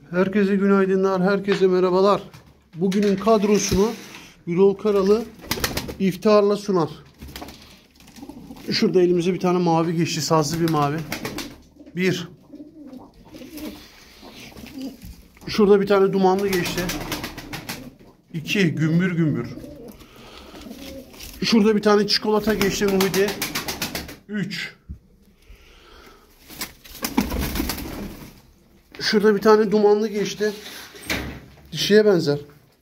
Herkese günaydınlar, herkese merhabalar. Bugünün kadrosunu Birol Karalı iftiharla sunar. Şurada elimize bir tane mavi geçti, sazlı bir mavi. Bir. Şurada bir tane dumanlı geçti. İki, gümbür gümbür. Şurada bir tane çikolata geçti Muhidi. Üç. Şurada bir tane dumanlı geçti. Dişiye benzer.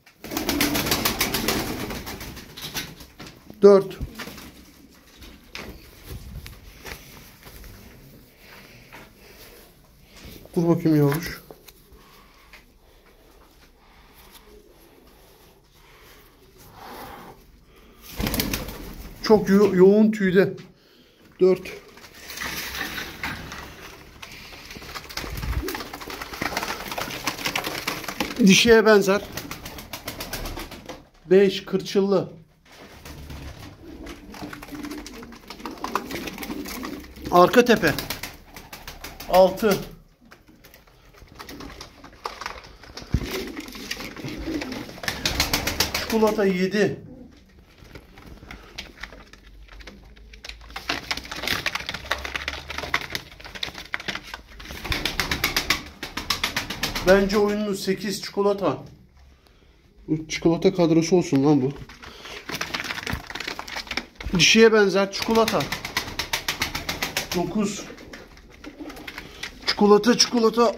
4. Dur bakayım yavruş. Çok yoğun tüyde. 4. Dişiye benzer. 5. Kırçıllı. 'Arka tepe. 6. Çikolata 7. Bence oyunun 8 çikolata. Bu çikolata kadrosu olsun lan bu. Dişiye benzer çikolata. 9. Çikolata.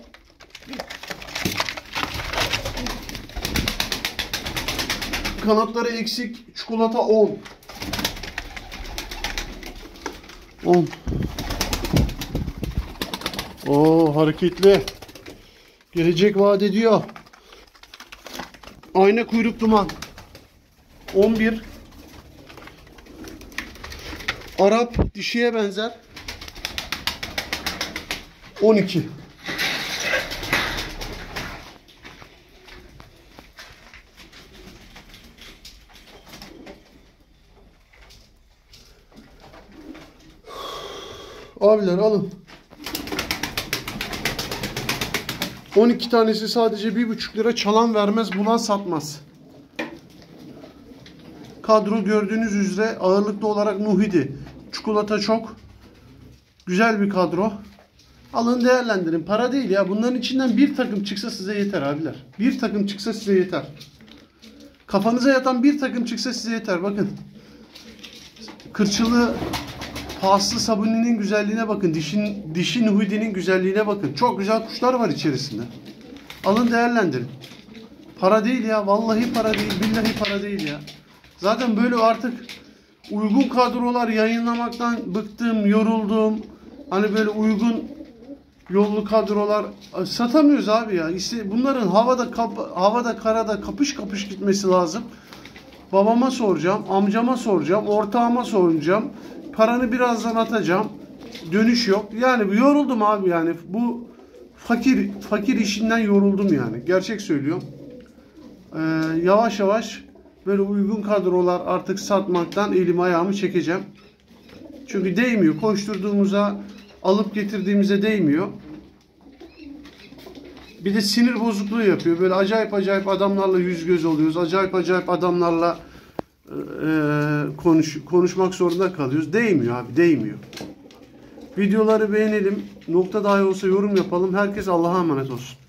Kanatları eksik çikolata 10. 10. Oo, hareketli. Gelecek vaat ediyor. Ayna kuyruk duman. 11. Arap dişiye benzer. 12. Abiler alın. 12 tanesi sadece 1,5 lira, çalan vermez, bulan satmaz. Kadro gördüğünüz üzere ağırlıklı olarak Nuhidi. Çikolata çok. Güzel bir kadro. Alın, değerlendirin. Para değil ya. Bunların içinden bir takım çıksa size yeter abiler. Bir takım çıksa size yeter. Kafanıza yatan bir takım çıksa size yeter. Bakın. Kırçılı paslı sabuninin güzelliğine bakın. Dişi Nuhidi'nin güzelliğine bakın. Çok güzel kuşlar var içerisinde. Alın, değerlendirin. Para değil ya. Vallahi para değil. Billahi para değil ya. Zaten böyle artık uygun kadrolar yayınlamaktan bıktım, yoruldum. Hani böyle uygun yollu kadrolar satamıyoruz abi ya. İşte bunların havada karada kapış kapış gitmesi lazım. Babama soracağım, amcama soracağım, ortağıma soracağım. Paranı birazdan atacağım. Dönüş yok. Yani yoruldum abi yani. Bu fakir işinden yoruldum yani. Gerçek söylüyorum. Yavaş yavaş böyle uygun kadrolar artık satmaktan elimi ayağımı çekeceğim. Çünkü değmiyor. Koşturduğumuza, alıp getirdiğimize değmiyor. Bir de sinir bozukluğu yapıyor. Böyle acayip adamlarla yüz göz oluyoruz. Acayip adamlarla konuşmak zorunda kalıyoruz. Değmiyor abi, değmiyor. Videoları beğenelim. Nokta dahi olsa yorum yapalım. Herkes Allah'a emanet olsun.